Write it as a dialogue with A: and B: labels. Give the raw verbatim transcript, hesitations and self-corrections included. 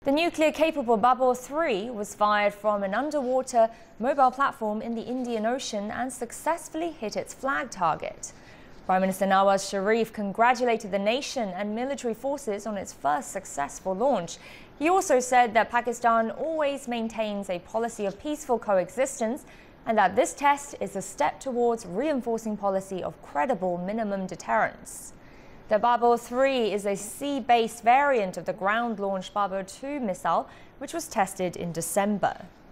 A: The nuclear-capable Babur three was fired from an underwater mobile platform in the Indian Ocean and successfully hit its flag target. Prime Minister Nawaz Sharif congratulated the nation and military forces on its first successful launch. He also said that Pakistan always maintains a policy of peaceful coexistence and that this test is a step towards reinforcing policy of credible minimum deterrence. The Babur three is a sea-based variant of the ground-launched Babur two missile, which was tested in December.